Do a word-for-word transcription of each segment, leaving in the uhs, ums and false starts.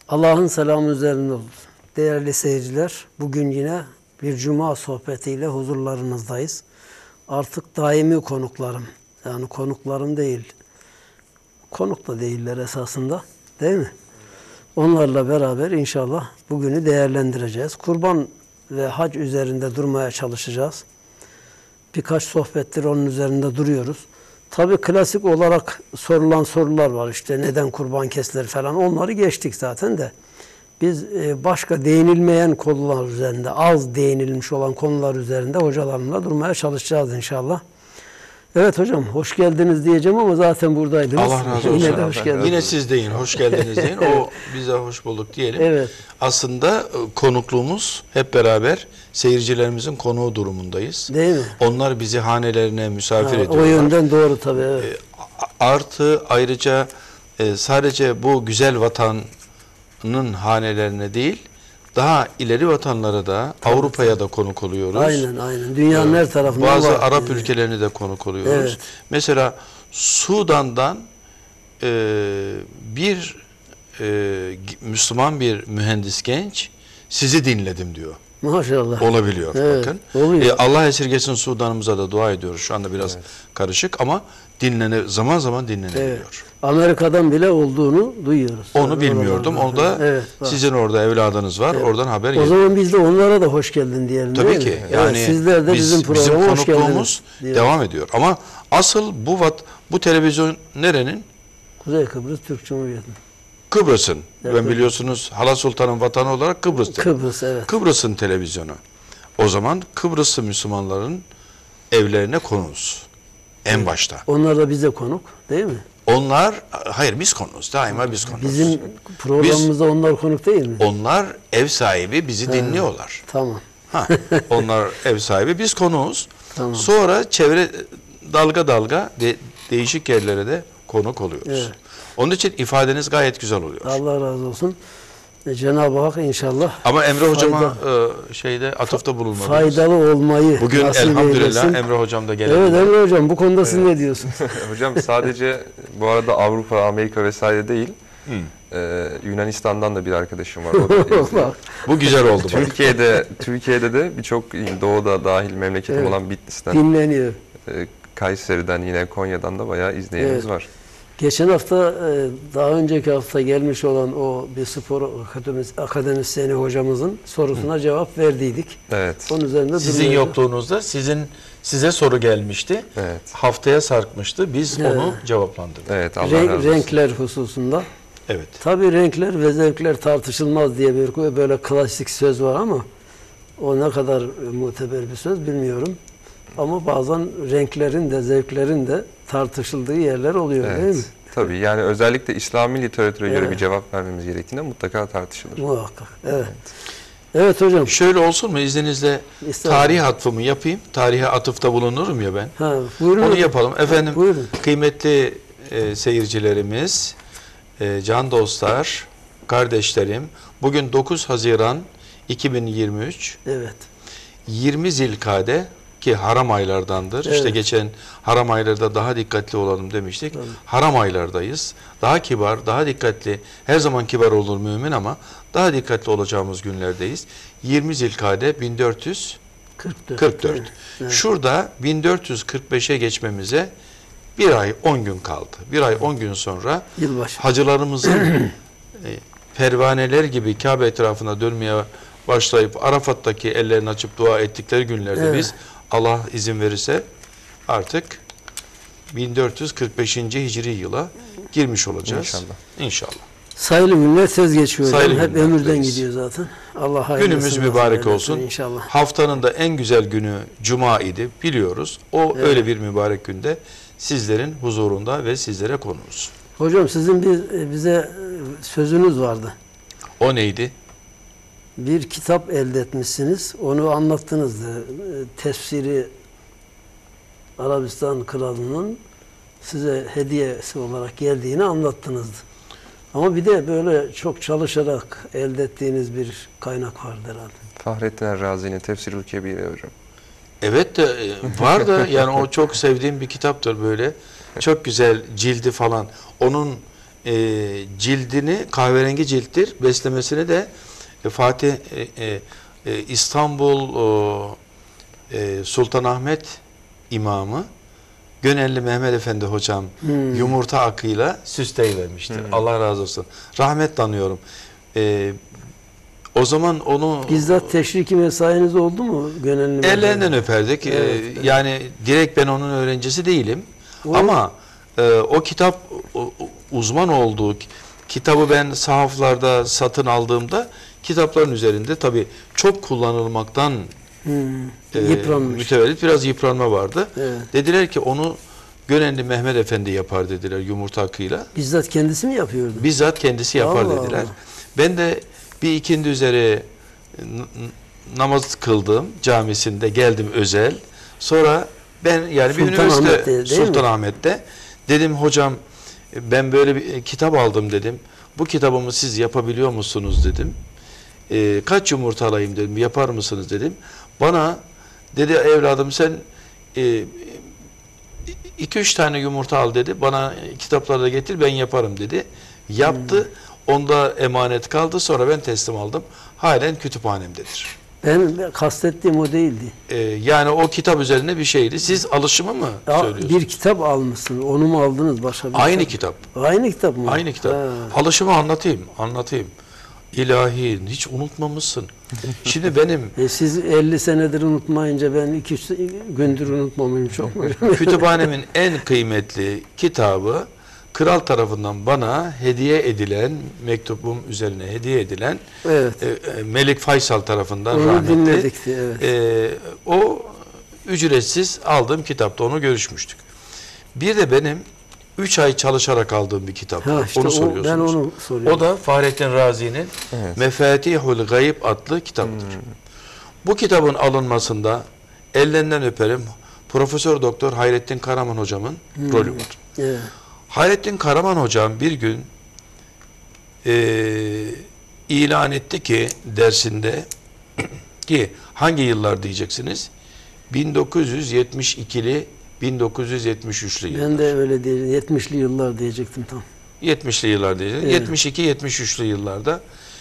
Allah'ın selamı üzerinde olsun. Değerli seyirciler, bugün yine bir cuma sohbetiyle huzurlarınızdayız. Artık daimi konuklarım, yani konuklarım değil, konuk da değiller esasında, değil mi? Onlarla beraber inşallah bugünü değerlendireceğiz. Kurban ve hac üzerinde durmaya çalışacağız. Birkaç sohbettir onun üzerinde duruyoruz. Tabii klasik olarak sorulan sorular var, işte neden kurban kesilir falan, onları geçtik zaten de. Biz başka değinilmeyen konular üzerinde, az değinilmiş olan konular üzerinde hocalarımla durmaya çalışacağız inşallah. Evet hocam, hoş geldiniz diyeceğim ama zaten buradaydınız. Allah razı olsun. Yine de hoş geldiniz. Yine siz deyin, hoş geldiniz deyin. O bize hoş bulduk diyelim. Evet. Aslında konukluğumuz hep beraber seyircilerimizin konuğu durumundayız. Değil mi? Onlar bizi hanelerine misafir Ha, ediyorlar. o yönden doğru tabii. Evet. E, artı ayrıca e, sadece bu güzel vatanın hanelerine değil, daha ileri vatanlara da, Avrupa'ya da konuk oluyoruz. Aynen aynen. Dünyanın her tarafında Bazı var. Arap ülkelerine de konuk oluyoruz. Evet. Mesela Sudan'dan e, bir e, Müslüman bir mühendis genç sizi dinledim diyor. Maşallah. Olabiliyor Evet, bakın. oluyor. E, Allah esirgesin, Sudan'ımıza da dua ediyoruz. Şu anda biraz evet. karışık ama dinlene, zaman zaman dinlenebiliyor. Evet. Amerika'dan bile olduğunu duyuyoruz. Onu yani bilmiyordum. Onu da evet, sizin orada evladınız var. Evet. Oradan haber geliyor. O zaman biz de onlara da hoş geldin diyelim. Tabii ki. Mi? Yani evet, sizler de biz, bizim programa bizim hoş geldiniz. konukluğumuz devam ediyor. Ama asıl bu vat, bu televizyon nerenin? Kuzey Kıbrıs Türk Cumhuriyeti. Kıbrıs'ın. Evet. Ben biliyorsunuz Hala Sultan'ın vatanı olarak Kıbrıs'tır. Kıbrıs, evet. Kıbrıs'ın televizyonu. O zaman Kıbrıslı Müslümanların evlerine konuğuz. En evet. başta. Onlar da bize konuk, değil mi? Onlar, hayır biz konuğuz. Daima biz konuğuz. Bizim programımızda biz, onlar konuk değil mi? Onlar ev sahibi, bizi ha, dinliyorlar. Tamam. Ha, onlar ev sahibi, biz konuğuz. Tamam. Sonra çevre dalga dalga de, değişik yerlere de konuk oluyoruz. Evet. Onun için ifadeniz gayet güzel oluyor. Allah razı olsun. Cenab-ı Hak inşallah. Ama Emre hocama e, şeyde atıfta bulunmadınız. Faydalı olmayı bugün elhamdülillah eylesin. Emre hocam da gelebilir. Evet Emre hocam, bu konuda siz ne diyorsunuz? Hocam sadece bu arada Avrupa, Amerika vesaire değil. Hmm. Ee, Yunanistan'dan da bir arkadaşım var. O da bu güzel oldu. Türkiye'de Türkiye'de de birçok doğuda dahil memleketim evet. olan Bitlis'ten. Dinleniyor. E, Kayseri'den, yine Konya'dan da bayağı izleyenimiz evet. var. Geçen hafta, daha önceki hafta gelmiş olan o bir spor akademisyeni hocamızın sorusuna Hı. cevap verdiydik. Evet. Onun üzerinde sizin duruyordu. yokluğunuzda sizin size soru gelmişti. Evet. Haftaya sarkmıştı. Biz evet. onu cevaplandırdık. Evet, Allah Renk, razı olsun. Renkler hususunda. Evet. Tabii renkler ve zevkler tartışılmaz diye bir böyle klasik söz var ama o ne kadar muteber bir söz bilmiyorum. Ama bazen renklerin de zevklerin de tartışıldığı yerler oluyor evet. değil mi? Tabii, yani özellikle İslami literatüre evet. göre bir cevap vermemiz gerektiğinde mutlaka tartışılır. Muhakkak. Evet. Evet, evet hocam. Şöyle olsun mu izninizle, tarih atfımı yapayım. Tarihe atıfta bulunurum ya ben. Ha, buyurun. Onu yapalım. Efendim ha, kıymetli e, seyircilerimiz, e, can dostlar, kardeşlerim, bugün dokuz Haziran iki bin yirmi üç. Evet. yirmi Zilkade ki haram aylardandır. Evet. İşte geçen haram aylarda daha dikkatli olalım demiştik. Evet. Haram aylardayız. Daha kibar, daha dikkatli. Her zaman kibar olur mümin ama daha dikkatli olacağımız günlerdeyiz. yirmi Zilkade bin dört yüz kırk dört. Evet. Şurada bin dört yüz kırk beşe geçmemize bir ay on gün kaldı. Bir ay on gün sonra yılbaşı hacılarımızın e, pervaneler gibi Kabe etrafına dönmeye başlayıp Arafat'taki ellerini açıp dua ettikleri günlerde evet. biz Allah izin verirse artık bin dört yüz kırk beşinci Hicri yıla girmiş olacağız. İnşallah. İnşallah. Sayılı günler tez geçiyor. Sayılı hep ömürden günlerdeyiz. gidiyor zaten. Allah hayırlısı. Günümüz mübarek olsun. İnşallah. Haftanın da en güzel günü Cuma idi biliyoruz. O evet. öyle bir mübarek günde sizlerin huzurunda ve sizlere konuğuz. Hocam sizin bir bize sözünüz vardı. O neydi? Bir kitap elde etmişsiniz. Onu anlattınızdı. Tefsiri Arabistan Kralı'nın size hediyesi olarak geldiğini anlattınızdı. Ama bir de böyle çok çalışarak elde ettiğiniz bir kaynak vardı herhalde. Fahrettin Er-Razi'nin Tefsirül Kebir hocam. Evet de var da yani o çok sevdiğim bir kitaptır böyle. Çok güzel cildi falan. Onun e, cildini kahverengi cilttir. Beslemesini de e, Fatih e, e, e, İstanbul o, e, Sultanahmet İmamı Gönelli Mehmet Efendi hocam hmm. yumurta akıyla süsleyivermiştir. Hmm. Allah razı olsun. Rahmetle anıyorum. E, o zaman onu bizzat teşriki mesainiz oldu mu Gönelli? Ellerinden öperdik. Evet, ee, evet. Yani direkt ben onun öğrencisi değilim. O, Ama e, o kitap o, uzman olduğu kitabı ben sahaflarda satın aldığımda kitapların üzerinde tabii çok kullanılmaktan hmm, e, mütevellit biraz yıpranma vardı. Evet. Dediler ki onu Gönelli Mehmet Efendi yapar dediler yumurta akıyla. Bizzat kendisi mi yapıyordu? Bizzat kendisi yapar Allah dediler. Allah. Ben de bir ikindi üzere namaz kıldım camisinde, geldim özel. Sonra ben yani Sultan bir üniversite Ahmet'te, Sultanahmet'te dedim hocam ben böyle bir kitap aldım dedim. Bu kitabımı siz yapabiliyor musunuz dedim. E, kaç yumurta alayım dedim. Yapar mısınız dedim. Bana dedi evladım sen e, iki üç tane yumurta al dedi. Bana kitapları da getir ben yaparım dedi. Yaptı. Hmm. Onda emanet kaldı. Sonra ben teslim aldım. Halen kütüphanemdedir. Ben kastettiğim o değildi. Ee, yani o kitap üzerine bir şeydi. Siz alışımı mı ya, söylüyorsunuz? Bir kitap almışsınız. Onu mu aldınız başka bir Aynı kitap. kitap? Aynı kitap mı? Aynı kitap. Ha. Alışımı anlatayım. Anlatayım. İlahi hiç unutmamışsın. Şimdi benim... E siz elli senedir unutmayınca ben iki üç gündür unutmamayım çok mu? Kütüphanemin en kıymetli kitabı kral tarafından bana hediye edilen, mektubum üzerine hediye edilen evet. e, Melik Faysal tarafından onu rahmetli. Dinledik, evet. E, o ücretsiz aldığım kitapta onu görüşmüştük. Bir de benim üç ay çalışarak aldığım bir kitap. Ha, işte onu o, soruyorsunuz. Ben onu soruyorum. O da Fahrettin Razi'nin evet. Mefatihul Gayb adlı kitabıdır. Hmm. Bu kitabın alınmasında ellerinden öperim Profesör Doktor Hayrettin Karaman hocamın hmm. rolü var. Evet. Hayrettin Karaman hocam bir gün e, ilan etti ki dersinde ki hangi yıllar diyeceksiniz? bin dokuz yüz yetmiş ikili bin dokuz yüz yetmiş üçlü yıllar. Ben de öyle diyecektim. yetmişli yıllar diyecektim tam. yetmişli yıllar diyecektim. Evet. yetmiş iki yetmiş üçlü yıllarda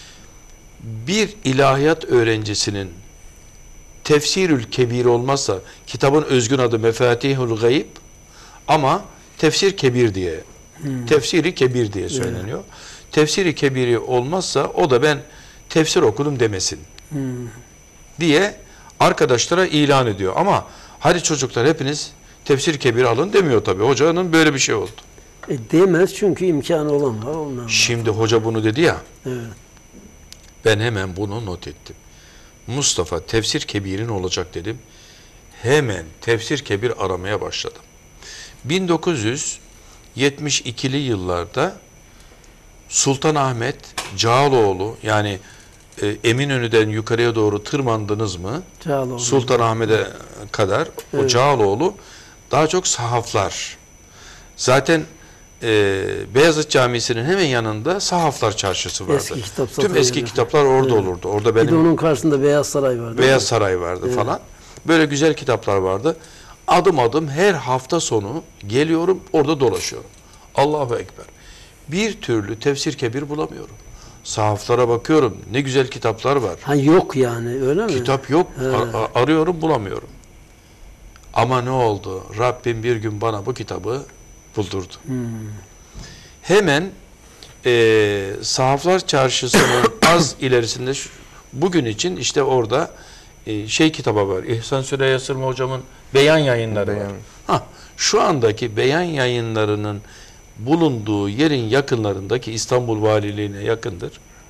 bir ilahiyat öğrencisinin Tefsirül Kebir olmazsa kitabın özgün adı Mefatihul Gayb ama Tefsir Kebir diye, hmm. Tefsiri Kebir diye söyleniyor. Evet. Tefsiri Kebiri olmazsa o da ben tefsir okudum demesin hmm. diye arkadaşlara ilan ediyor. Ama hadi çocuklar hepiniz Tefsir Kebir alın demiyor tabii. Hocanın böyle bir şey oldu. E demez çünkü imkanı olan var. Ondan Şimdi var. Hoca bunu dedi ya, evet. Ben hemen bunu not ettim. Mustafa Tefsir Kebir'in olacak dedim. Hemen Tefsir Kebir aramaya başladım. bin dokuz yüz yetmiş ikili yıllarda Sultanahmet Cağaloğlu yani e, Eminönü'den yukarıya doğru tırmandınız mı? Cağaloğlu. Sultanahmet'e kadar evet. O Cağaloğlu daha çok sahaflar. Zaten e, Beyazıt Camisi'nin hemen yanında Sahaflar Çarşısı vardı. Eski kitap Tüm eski yani. Kitaplar orada evet. olurdu. Orada benim bir de onun karşısında Beyaz Saray vardı. Beyaz Saray vardı evet. falan. Böyle güzel kitaplar vardı. Adım adım her hafta sonu geliyorum orada dolaşıyorum. Allahu Ekber. Bir türlü Tefsir Kebir bulamıyorum. Sahaflara bakıyorum. Ne güzel kitaplar var. Ha yok yani öyle mi? Kitap yok. Ar arıyorum bulamıyorum. Ama ne oldu? Rabbim bir gün bana bu kitabı buldurdu. Hmm. Hemen e, Sahaflar Çarşısı'nın az ilerisinde şu, bugün için işte orada e, şey kitaba var. İhsan Süreyya Sırma hocamın Beyan Yayınları Beyan. var. Ha, şu andaki Beyan Yayınları'nın bulunduğu yerin yakınlarındaki İstanbul Valiliğine yakındır.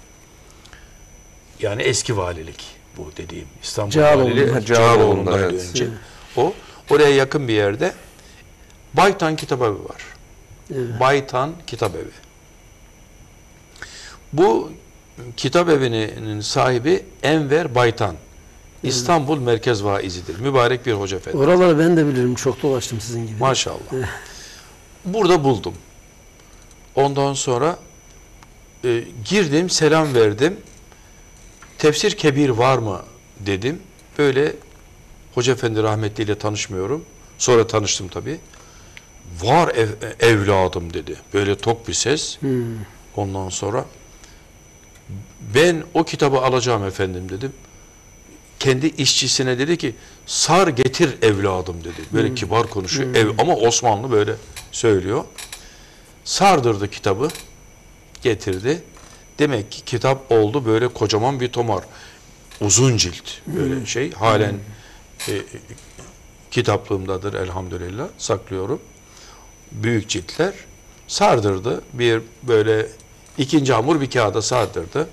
Yani eski valilik bu dediğim. İstanbul Cağaloğlu, Valiliği Cağaloğlu'ndaydı evet. önce. Evet. O oraya yakın bir yerde Baytan Kitabevi var. Evet. Baytan Kitabevi. Bu kitabevinin sahibi Enver Baytan. Evet. İstanbul Merkez Vaizidir. Mübarek bir hoca efendi. Oraları ben de bilirim. Çok dolaştım sizin gibi. Maşallah. Evet. Burada buldum. Ondan sonra e, girdim, selam verdim. Tefsir Kebir var mı dedim. Böyle Hoca Efendi rahmetliyle tanışmıyorum. Sonra tanıştım tabii. Var ev, evladım dedi. Böyle tok bir ses. Hmm. Ondan sonra ben o kitabı alacağım efendim dedim. Kendi işçisine dedi ki sar getir evladım dedi. Böyle hmm. kibar konuşuyor. Hmm. Ev, ama Osmanlı böyle söylüyor. Sardırdı kitabı. Getirdi. Demek ki kitap oldu böyle kocaman bir tomar. Uzun cilt. Böyle hmm. şey. Halen hmm. e, kitaplığımdadır elhamdülillah. Saklıyorum. Büyük ciltler. Sardırdı. Bir böyle ikinci hamur bir kağıda sardırdı.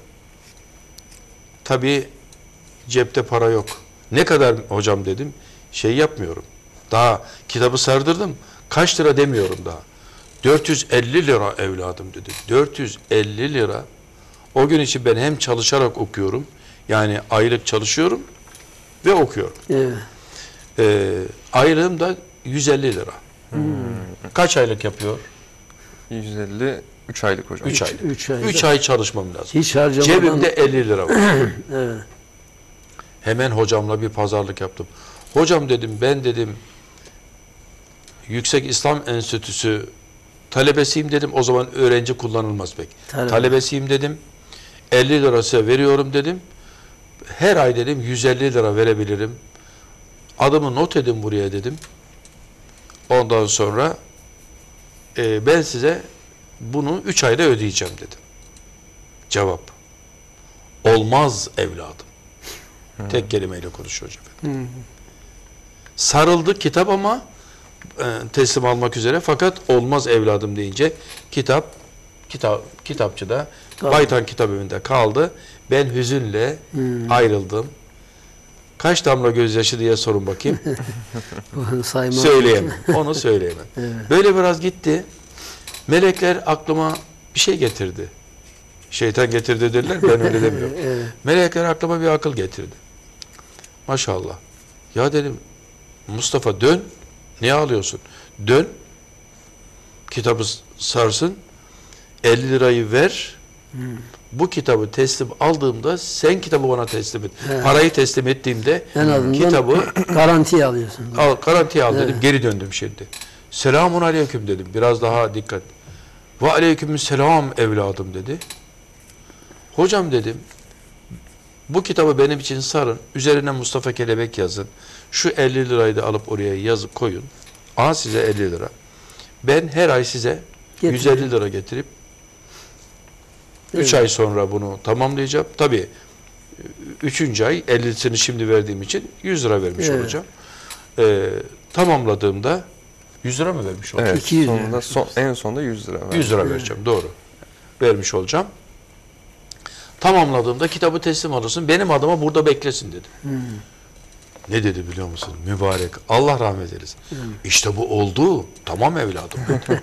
Tabii cepte para yok. Ne kadar hocam dedim. Şey yapmıyorum. Daha kitabı sardırdım. Kaç lira demiyorum daha. dört yüz elli lira evladım dedi. dört yüz elli lira. O gün için ben hem çalışarak okuyorum. Yani aylık çalışıyorum ve okuyorum. Evet. Ee, aylığım da yüz elli lira. Hmm. Kaç aylık yapıyor? yüz elli, üç aylık hocam. üç aylık. üç ay çalışmam lazım. Hiç harcamadan. Cebimde elli lira var. Evet. Hemen hocamla bir pazarlık yaptım. Hocam dedim ben dedim Yüksek İslam Enstitüsü talebesiyim dedim. O zaman öğrenci kullanılmaz pek. Talebe. Talebesiyim dedim. elli lira size veriyorum dedim. Her ay dedim yüz elli lira verebilirim. Adımı not edin buraya dedim. Ondan sonra e, ben size bunu üç ayda ödeyeceğim dedim. Cevap. Olmaz evladım. Hmm. Tek kelimeyle konuşuyor hocam. Hmm. Sarıldı kitap ama e, teslim almak üzere, fakat olmaz evladım deyince kitap kitap kitapçıda kaldı. Baytan Kitabevi'nde kaldı. Ben hüzünle hmm. ayrıldım. Kaç damla gözyaşı diye sorun bakayım. Söyleyemem. Onu söyleyemem. Evet. Böyle biraz gitti. Melekler aklıma bir şey getirdi. Şeytan getirdi dediler, ben öyle demiyorum. Evet. Melekler aklıma bir akıl getirdi. Maşallah. Ya dedim, Mustafa dön. Niye ağlıyorsun? Dön. Kitabı sarsın. elli lirayı ver. Hmm. Bu kitabı teslim aldığımda sen kitabı bana teslim et. He. Parayı teslim ettiğimde kitabı garantiye alıyorsun. Al, garantiye al dedim. He. Geri döndüm şimdi. Selamun aleyküm dedim. Biraz daha dikkat. Ve aleyküm selam evladım dedi. Hocam dedim, bu kitabı benim için sarın. Üzerine Mustafa Kelebek yazın. Şu elli lirayı da alıp oraya yazıp koyun. Aha size elli lira. Ben her ay size Getir. yüz elli lira getirip üç ay sonra bunu tamamlayacağım. Tabii üçüncü ay ellisini şimdi verdiğim için yüz lira vermiş evet. olacağım. Ee, tamamladığımda yüz lira mı vermiş olacağım? Evet. Sonunda, son, en sonunda yüz lira. yüz lira vereceğim. Doğru. Vermiş olacağım. Tamamladığımda kitabı teslim alırsın. Benim adıma burada beklesin dedi. Hmm. Ne dedi biliyor musun? Mübarek. Allah rahmet eylesin. Hmm. İşte bu oldu. Tamam evladım.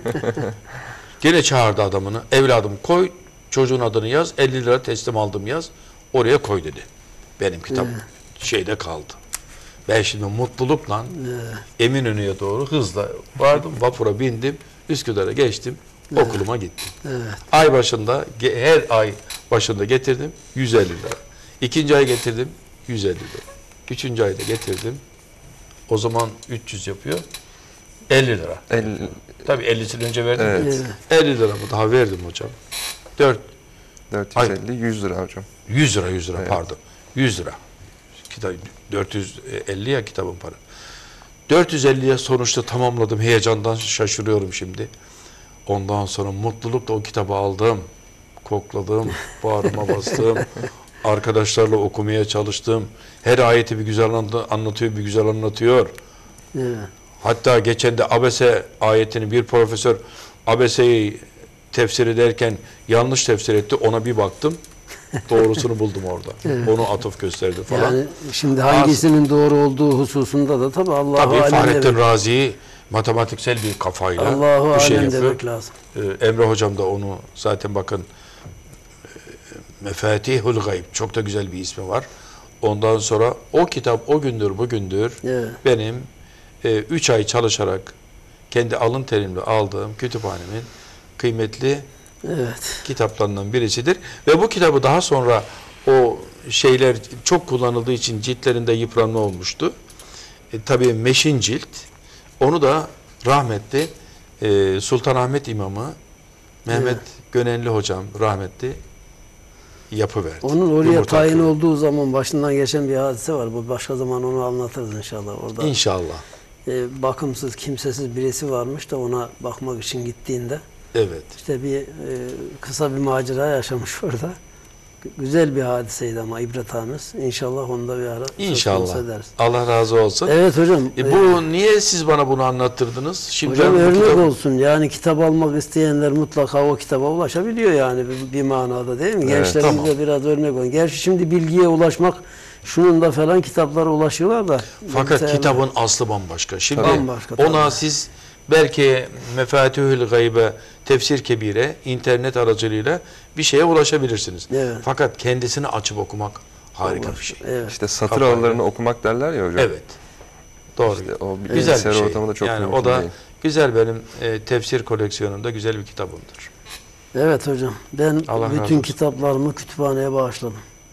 Gene çağırdı adamını. Evladım koy. Çocuğun adını yaz. elli lira teslim aldım yaz. Oraya koy dedi. Benim kitap hmm. şeyde kaldı. Ben şimdi mutlulukla hmm. Eminönü'ye doğru hızla vardım. Vapura bindim. Üsküdar'a geçtim. Hmm. Okuluma gittim. Evet. Ay başında, her ay başında getirdim yüz elli lira. İkinci ay getirdim yüz elli lira. Üçüncü ayda getirdim. O zaman üç yüz yapıyor. elli lira. elli. Tabii ellisini önce verdim. Evet. elli liramı daha verdim hocam. dört dört yüz elli, yüz lira hocam. yüz lira, yüz lira evet. pardon. yüz lira. Kitap, dört yüz elli ya kitabın para. dört yüz elliye sonuçta tamamladım. Heyecandan şaşırıyorum şimdi. Ondan sonra mutlulukla o kitabı aldım. Kokladım, bağrıma bastım. Arkadaşlarla okumaya çalıştım. Her ayeti bir güzel anlatıyor, bir güzel anlatıyor. Evet. Hatta geçen de Abese ayetini bir profesör Abese'yi tefsir ederken yanlış tefsir etti. Ona bir baktım. Doğrusunu buldum orada. Evet. Onu atıf gösterdi falan. Yani şimdi hangisinin Az, doğru olduğu hususunda da tabii Allahu alem. Tabii Fahrettin Razi matematiksel bir kafayla Allahu bir şey alem yapıyor. demek lazım. Ee, Emre hocam da onu zaten bakın Mefatihul Gayb çok da güzel bir ismi var. Ondan sonra o kitap o gündür bugündür evet. benim e, üç ay çalışarak kendi alın terimle aldığım kütüphanemin kıymetli evet. kitaplarından birisidir. Ve bu kitabı daha sonra o şeyler çok kullanıldığı için ciltlerinde yıpranma olmuştu. E, tabii meşin cilt. Onu da rahmetli e, Sultanahmet İmamı Mehmet Evet. Gönenli hocam rahmetli yapıverdi. Onun oraya Yumurta tayin köyü. olduğu zaman başından geçen bir hadise var. Bu başka zaman onu anlatırız inşallah. Orada İnşallah. e, bakımsız, kimsesiz birisi varmış da ona bakmak için gittiğinde Evet. işte bir e, kısa bir macera yaşamış orada. Güzel bir hadiseydi ama ibretamiz. İnşallah onu da bir ara söz İnşallah. konusu ederiz. Allah razı olsun. Evet hocam. E, bu e, niye siz bana bunu anlattırdınız? Şimdi Hocam ben bu örnek kitabı- olsun. Yani kitap almak isteyenler mutlaka o kitaba ulaşabiliyor yani bir, bir manada değil mi? Evet, Gençlerimize tamam. biraz örnek olun. Gerçi şimdi bilgiye ulaşmak şunun da falan kitaplara ulaşıyorlar da. Fakat bilgisayarla- kitabın aslı bambaşka. Şimdi Bambaşka, ona tabii. siz belki Mefatihül Gaybe, Tefsir Kebire, internet aracılığıyla bir şeye ulaşabilirsiniz. Evet. Fakat kendisini açıp okumak harika bir şey. Evet. İşte satır Kafayla. aralarını okumak derler ya hocam. Evet. Doğru. İşte o bir Güzel bir bilgisayar şey. ortamında çok yani mümkün o da değil. güzel benim e, tefsir koleksiyonumda güzel bir kitabımdır. Evet hocam. Ben Allah razı bütün olsun. kitaplarımı kütüphaneye bağışladım.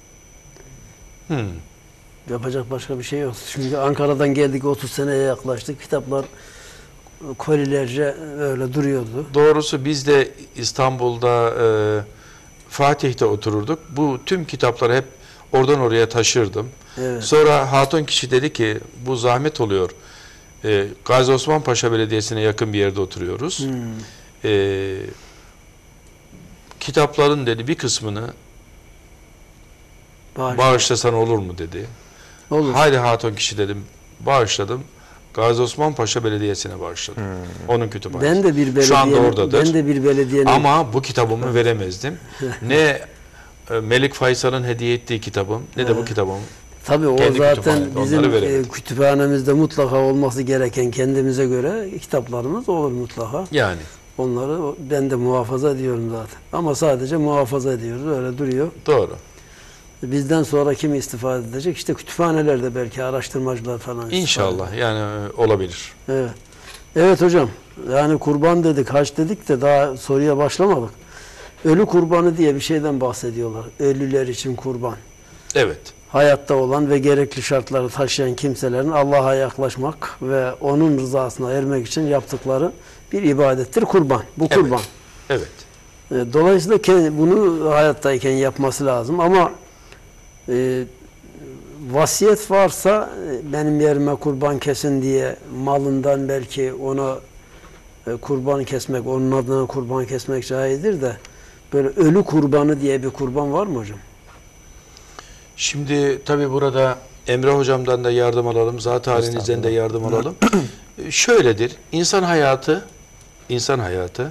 Hmm. Yapacak başka bir şey yok. Çünkü Ankara'dan geldik otuz seneye yaklaştık. Kitaplar kolilerce öyle duruyordu. Doğrusu biz de İstanbul'da e, Fatih'te otururduk. Bu tüm kitapları hep oradan oraya taşırdım. Evet. Sonra hatun kişi dedi ki bu zahmet oluyor. E, Gazi Osman Paşa Belediyesi'ne yakın bir yerde oturuyoruz. Hmm. E, kitapların dedi bir kısmını Bağışladım. bağışlasan olur mu dedi. Olur. Haydi hatun kişi dedim. Bağışladım. Gazi Osman Paşa Belediyesi'ne bağışladım. Onun kütüphanesi. Ben de bir belediye Şu anda oradadır. Ben de bir belediyenin Ama bu kitabımı veremezdim. Ne e, Melik Faysal'ın hediye ettiği kitabım ne de bu kitabım. tabii o kendi zaten kütüphanemde, bizim onları e, veremedim. kütüphanemizde mutlaka olması gereken kendimize göre kitaplarımız olur mutlaka. Yani Onları o- ben de muhafaza ediyorum zaten. Ama sadece muhafaza ediyoruz. Öyle duruyor. doğru. Bizden sonra kim istifade edecek? İşte kütüphanelerde belki araştırmacılar falan. istifade İnşallah yani e, olabilir. Evet. Evet hocam. Yani kurban dedik, hac dedik de daha soruya başlamadık. Ölü kurbanı diye bir şeyden bahsediyorlar. Ölüler için kurban. Evet. Hayatta olan ve gerekli şartları taşıyan kimselerin Allah'a yaklaşmak ve onun rızasına ermek için yaptıkları bir ibadettir kurban. Bu Evet. kurban. Evet. E, Dolayısıyla ke- bunu hayattayken yapması lazım ama e, vasiyet varsa e, benim yerime kurban kesin diye malından belki ona e, kurban kesmek, onun adına kurban kesmek caizdir de böyle ölü kurbanı diye bir kurban var mı hocam? Şimdi tabii burada Emre hocamdan da yardım alalım. Zat halinizden de yardım alalım. E, Şöyledir. İnsan hayatı insan hayatı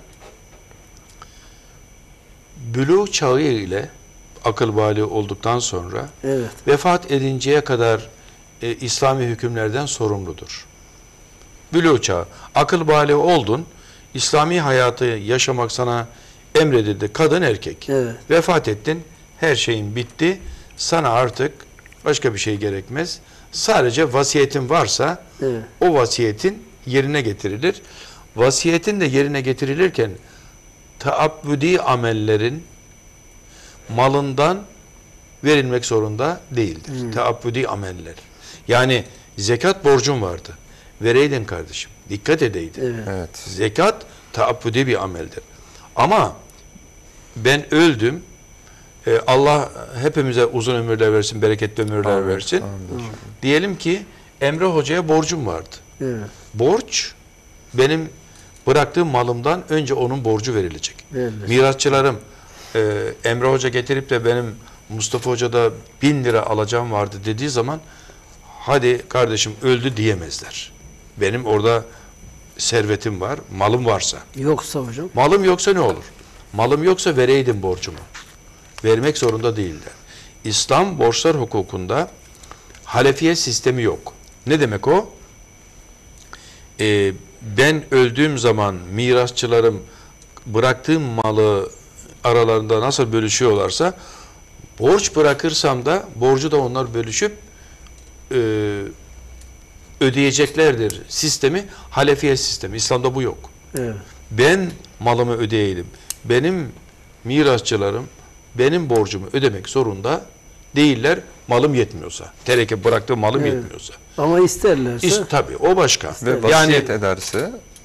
bülûğ çağı ile akıl bali olduktan sonra Evet. vefat edinceye kadar e, İslami hükümlerden sorumludur. Bülûğ çağı. Akıl bali oldun. İslami hayatı yaşamak sana emredildi. Kadın erkek. Evet. Vefat ettin. Her şeyin bitti. Sana artık başka bir şey gerekmez. Sadece vasiyetin varsa Evet. o vasiyetin yerine getirilir. Vasiyetin de yerine getirilirken taabbüdi amellerin malından verilmek zorunda değildir. Hmm. Taabbüdi ameller. Yani zekat borcun vardı. Vereydin kardeşim. Dikkat edeydin. Evet. Evet. Zekat taabbüdi bir ameldir. Ama ben öldüm. e, Allah hepimize uzun ömürler versin, bereketli ömürler Amin, versin. amin. Diyelim ki Emre Hoca'ya borcum vardı. Evet. Borç benim bıraktığım malımdan önce onun borcu verilecek. Verilir. Mirasçılarım e, Emre Hoca getirip de benim Mustafa Hoca'da bin lira alacağım vardı dediği zaman hadi kardeşim öldü diyemezler. Benim orada servetim var, malım varsa. Yoksa hocam. Malım yoksa ne olur? Malım yoksa vereydim borcumu. Vermek zorunda değiller. İslam borçlar hukukunda halefiye sistemi yok. Ne demek o? Ee, ben öldüğüm zaman mirasçılarım bıraktığım malı aralarında nasıl bölüşüyorlarsa borç bırakırsam da borcu da onlar bölüşüp e, ödeyeceklerdir sistemi halefiye sistemi. İslam'da bu yok. Evet. Ben malımı ödeyeydim. Benim mirasçılarım benim borcumu ödemek zorunda değiller. Malım yetmiyorsa. Tereke bıraktığım malım Evet. yetmiyorsa. Ama isterlerse İşte tabii o başka. Ve Yani vasiyet ederse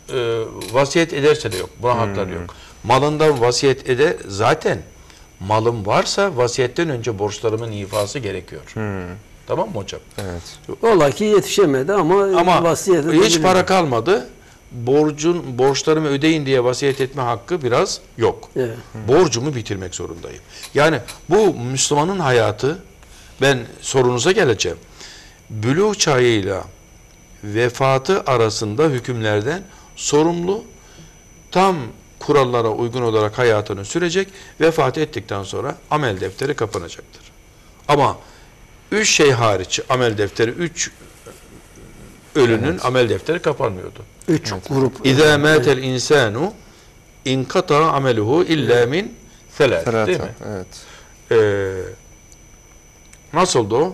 e, vasiyet ederse de yok. Buna hakları yok. Malından vasiyet ede zaten malım varsa vasiyetten önce borçlarımın ifası gerekiyor. Hmm. Tamam mı hocam? Evet. Ola ki yetişemedi ama, Ama vasiyet hiç edebilir. para kalmadı. Borcun borçlarımı ödeyin diye vasiyet etme hakkı biraz yok. Evet. Borcumu bitirmek zorundayım. Yani bu Müslümanın hayatı, ben sorunuza geleceğim. Bülûğ çağıyla vefatı arasında hükümlerden sorumlu, tam kurallara uygun olarak hayatını sürecek, vefat ettikten sonra amel defteri kapanacaktır. Ama üç şey hariç amel defteri, üç ölünün Evet. amel defteri kapanmıyordu. Üç grup. İzâ mâtel insânu inkata ameluhu illa min selâs. Değil Serata. mi? Evet. Ee, nasıldı o?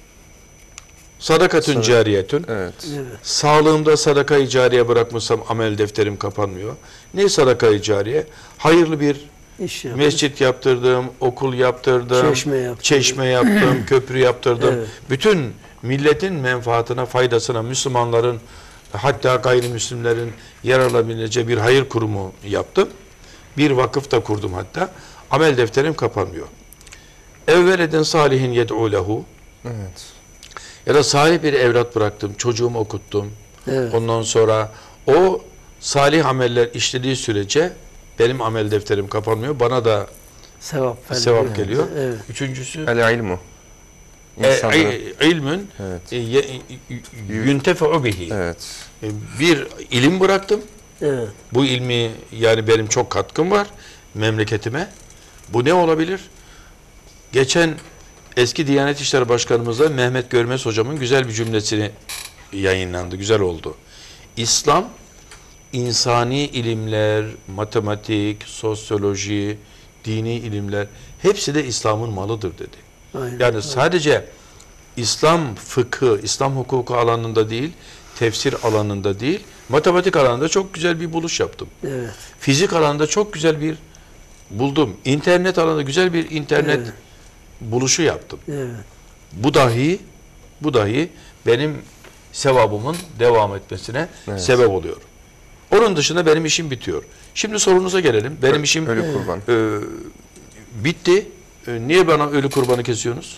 Sadakatün Sadak- cariyetün. Evet. Evet. Sağlığımda sadakayı cariye bırakmışsam amel defterim kapanmıyor. Ne sadakayı cariye? Hayırlı bir İş yapmış. mescit yaptırdım, okul yaptırdım, Çeşme yaptırdım. çeşme yaptım, köprü yaptırdım. Evet. Bütün milletin menfaatine, faydasına, Müslümanların, hatta gayrimüslimlerin yer alabileceği bir hayır kurumu yaptım. Bir vakıf da kurdum hatta. Amel defterim kapanmıyor. Evveleden salihin yed'u lehu. Evet. Ya da salih bir evlat bıraktım, çocuğumu okuttum. Evet. Ondan sonra o salih ameller işlediği sürece benim amel defterim kapanmıyor. Bana da Sevap, falan. sevap geliyor. Evet. Üçüncüsü El ilmu. e, İnsanlara- il- ilmün Evet. e, ye- yüntefe'u bihi. Evet. E, Bir ilim bıraktım. Evet. Bu ilmi, yani benim çok katkım var memleketime. Bu ne olabilir? Geçen eski Diyanet İşleri Başkanımızla Mehmet Görmez hocamın güzel bir cümlesini yayınlandı. Güzel oldu. İslam, insani ilimler, matematik, sosyoloji, dini ilimler hepsi de İslam'ın malıdır dedi. Aynen. Yani sadece İslam fıkhı, İslam hukuku alanında değil, tefsir alanında değil, matematik alanında çok güzel bir buluş yaptım. Evet. Fizik alanında çok güzel bir buldum. İnternet alanında güzel bir internet Evet. buluşu yaptım. Evet. Bu dahi bu dahi benim sevabımın devam etmesine Evet. sebep oluyor. Onun dışında benim işim bitiyor. Şimdi sorunuza gelelim. Benim işim Ölü kurban. e, bitti. E, niye bana ölü kurbanı kesiyorsunuz?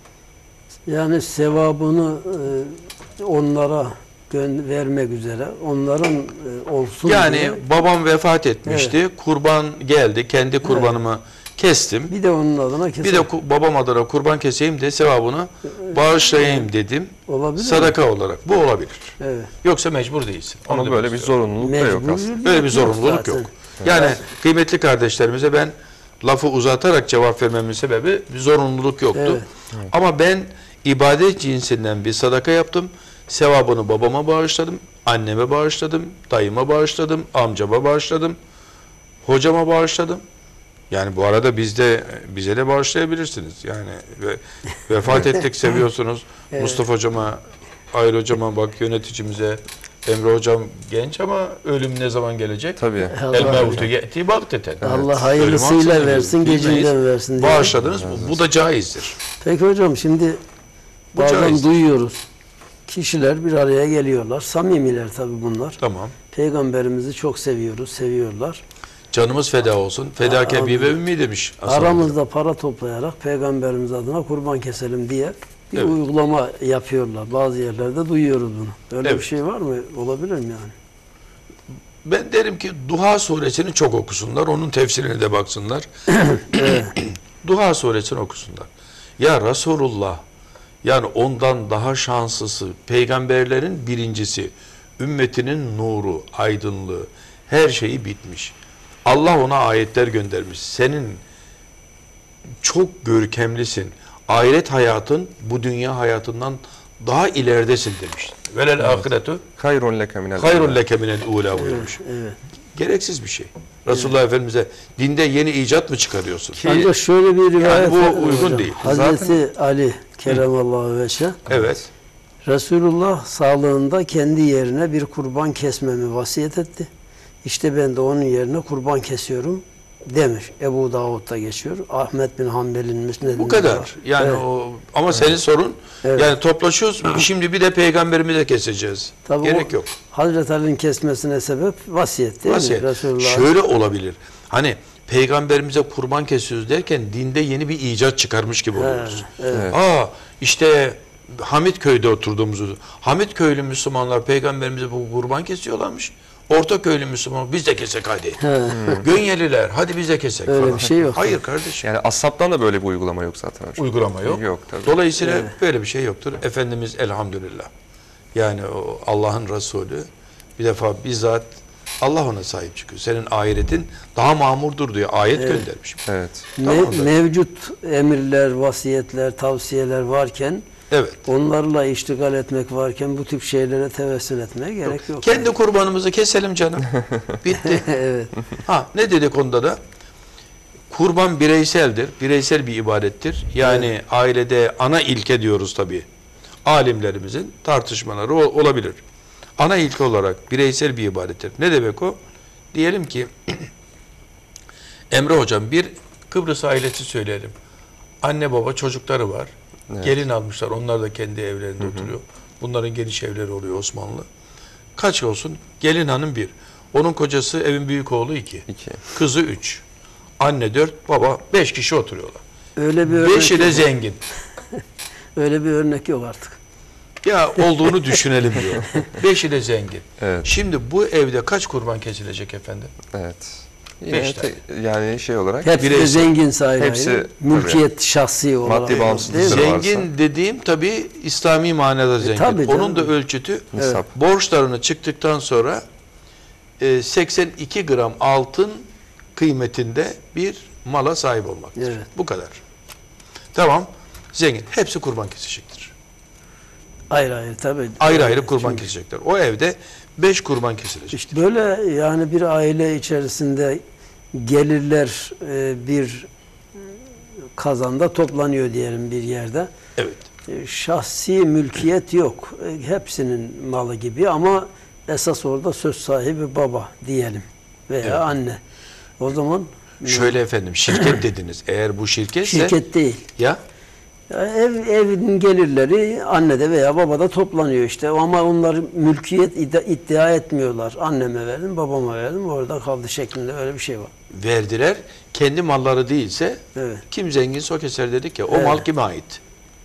Yani sevabını e, onlara gön vermek üzere, onların e, olsun Yani diye. babam vefat etmişti. Kurban geldi. Kendi kurbanımı kestim. Bir de onun adına kesin. Bir de ku- babam adına kurban keseyim de sevabını bağışlayayım dedim. olabilir mi? Sadaka olarak. Bu olabilir. Evet. Yoksa mecbur değilsin. Onu Ama demek böyle bir istiyorum. zorunluluk da yok Mecbur aslında. Böyle bir zorunluluk zaten. yok. Yani kıymetli kardeşlerimize ben lafı uzatarak cevap vermemin sebebi bir zorunluluk yoktu. Evet. Ama ben ibadet cinsinden bir sadaka yaptım. Sevabını babama bağışladım, anneme bağışladım, dayıma bağışladım, amcama bağışladım, hocama bağışladım. Yani bu arada bizde bize de bağışlayabilirsiniz. Yani ve, vefat ettik, seviyorsunuz. Evet. Mustafa hocama, Ayr hocama, bak yöneticimize, Emre hocam genç ama ölüm ne zaman gelecek? Tabii. Allah- El mevtu ye'ti bakteten. Allah hayırlısıyla Ölüm versin, haksız gecinden bilmeyiz. versin diye. Bağışladınız. Bu, bu da caizdir. Peki hocam, şimdi Bu bazen caiz. duyuyoruz. Kişiler bir araya geliyorlar. Samimiler tabii bunlar. Tamam. Peygamberimizi çok seviyoruz, seviyorlar. Canımız feda olsun. Fedake Amin. bir ve ümmi demiş. Aslında. Aramızda para toplayarak Peygamberimiz adına kurban keselim diye bir Evet. uygulama yapıyorlar. Bazı yerlerde duyuyoruz bunu. Öyle Evet. bir şey var mı? Olabilir mi yani? Ben derim ki Duha suresini çok okusunlar. Onun tefsirine de baksınlar. Duha suresini okusunlar. Ya Resulullah, yani ondan daha şanslısı, peygamberlerin birincisi, ümmetinin nuru, aydınlığı, her şeyi bitmiş. Allah ona ayetler göndermiş. Senin çok görkemlisin. Ahiret hayatın bu dünya hayatından daha ileridesin demiş. Velel ahiretu Hayrun leke minel hayrun leke minel ula buyurmuş. Evet. Gereksiz bir şey. Resulullah Efendimiz'e dinde yeni icat mı çıkarıyorsun? Ancak şöyle bir rivayet bu var uygun hocam. değil. Hazreti Ali keremallahu veçhe Evet. Resulullah sağlığında kendi yerine bir kurban kesmemi vasiyet etti. İşte ben de onun yerine kurban kesiyorum demiş. Ebu Davud'da geçiyor. Ahmet bin Hanbel'in müsnedinde Bu kadar. var. Yani Evet. o ama senin sorun Evet. yani toplaşıyoruz. Şimdi bir de peygamberimize keseceğiz. Tabii Gerek o yok. Hazreti Ali'nin kesmesine sebep vasiyet değil Vasiyet. mi? Resulullah. Şöyle olabilir. Hani peygamberimize kurban kesiyoruz derken dinde yeni bir icat çıkarmış gibi oluyoruz. Evet. Aa işte Hamitköy'de oturduğumuzu. Hamitköylü Müslümanlar peygamberimize bu kurban kesiyorlarmış. Ortaköylü Müslüman biz de kesek hadi. Gönyeliler hadi biz de kesek Öyle falan. bir şey yok. Hayır kardeşim. Yani Ashab'tan da böyle bir uygulama yok zaten hocam. Uygulama yok. Yok tabii. Dolayısıyla Evet. böyle bir şey yoktur. Efendimiz elhamdülillah. Yani o Allah'ın Resulü bir defa bizzat Allah ona sahip çıkıyor. Senin ahiretin daha mamurdur diye ayet göndermiş. Evet. Me- Tamamdır. mevcut emirler, vasiyetler, tavsiyeler varken Evet. onlarla iştigal etmek varken bu tip şeylere tevessül etmeye gerek yok. Kendi kurbanımızı keselim canım. Bitti. Evet. Ha ne dedik onda da? Kurban bireyseldir. Bireysel bir ibadettir. Yani ailede ana ilke diyoruz tabii. Alimlerimizin tartışmaları ol- olabilir. Ana ilke olarak bireysel bir ibadettir. Ne demek o? Diyelim ki Emre hocam bir Kıbrıs ailesi söyleyelim. Anne baba çocukları var. Evet. Gelin almışlar. Onlar da kendi evlerinde oturuyor. Bunların geniş evleri oluyor Osmanlı. Kaç olsun? Gelin hanım bir. Onun kocası evin büyük oğlu iki. İki. Kızı üç. Anne dört, baba beş kişi oturuyorlar. Öyle bir örnek Beşi de yok. zengin. Öyle bir örnek yok artık. Ya olduğunu düşünelim diyor. Beşi de zengin. Evet. Şimdi bu evde kaç kurban kesilecek efendim? Evet. Yine Beş te- yani şey olarak Hepsi de Bireysel. zengin sahibi. Hepsi, Mülkiyet şahsi olarak. Maddi bağımsızlıkları Değil mi? var. Zengin dediğim tabii İslami manada zengin. tabii Onun canım. da ölçütü nisap. borçlarını çıktıktan sonra e, seksen iki gram altın kıymetinde bir mala sahip olmaktır. Evet. Bu kadar. Tamam. Zengin. Hepsi kurban kesecektir. Ayrı ayrı tabii. Ayrı ayrı kurban Çünkü kesecekler. O evde beş kurban kesilecek. İşte böyle yani bir aile içerisinde gelirler e, bir kazanda toplanıyor diyelim bir yerde. Evet. E, Şahsi mülkiyet yok. E, Hepsinin malı gibi ama esas orada söz sahibi baba diyelim veya Evet. anne. O zaman Şöyle efendim şirket dediniz. Eğer bu şirketse şirket değil. ya Ya ev, evin gelirleri annede veya babada toplanıyor işte ama onlar mülkiyet iddia, iddia etmiyorlar. Anneme verdim, babama verdim, orada kaldı şeklinde öyle bir şey var. verdiler. Kendi malları değilse Evet. kim zenginse o keser dedik ya. O Evet. mal kime ait?